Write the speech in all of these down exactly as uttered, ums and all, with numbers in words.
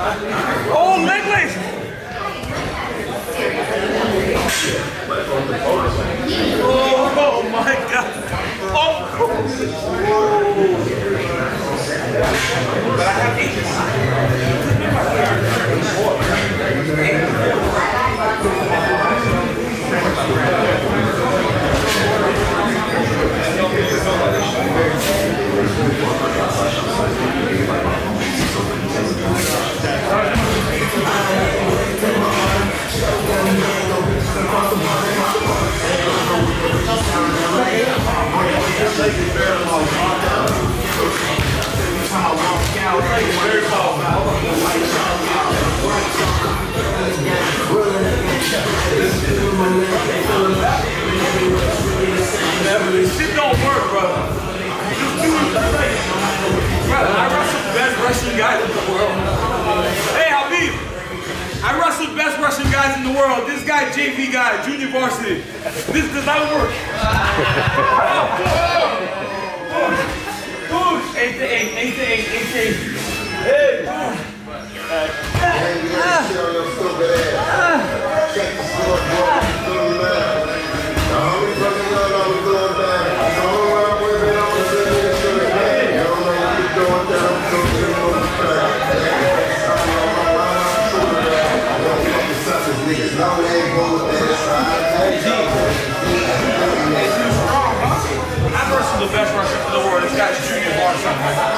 Oh, leg lace! Oh, oh my God! Oh! But I have This shit don't work, brother. Brother, I wrestled the best Russian guys in the world. Hey, Habib, I wrestled the best Russian guys in the world. This guy, J V guy, junior varsity. This does not work. Eight to eight, eight to eight, eight to eight. Hey. I'm versus the best Russian in the world. This guy's junior varsity.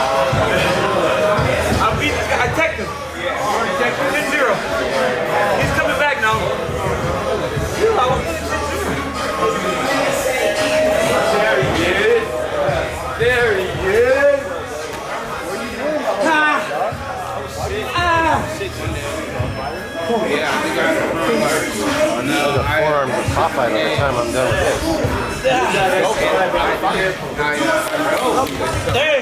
I beat this guy. I teched him. ten zero. He's coming back now. There he is. There he is. What are you doing? Ah. Ah. Yeah, I think I oh, no. The forearms are pop by the time I'm done with this. There